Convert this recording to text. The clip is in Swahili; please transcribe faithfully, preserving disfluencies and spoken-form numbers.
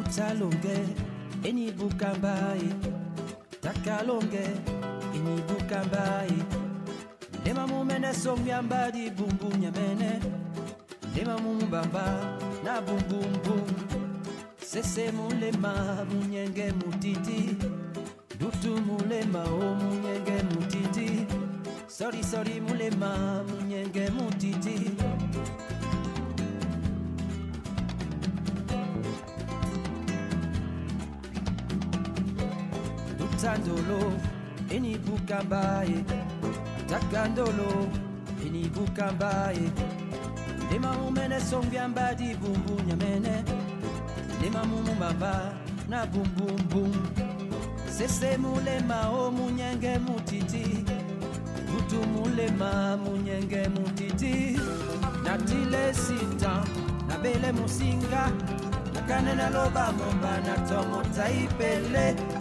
Talonge, eni bukambai, takalonge, eni bukambai. Lema mumene songyamba di bum bum nyamene. Lema mumbamba na bum bum bum. Sese mulema munyenge mutiti. Dutu mulema o munyenge mutiti. Sorry sorry mulema munyenge mutiti. Tandolo, eni bukambaye, takandolo, eni bukambaye. Lema mumene songyamba di bumbu nyamene. Lema mumubamba na bum bum bum. Sese mulema o munyenge mutiti. Gutu mulema munyenge mutiti. Natile sita, na bele musinga. Nakane na loba momba na tomo taipele.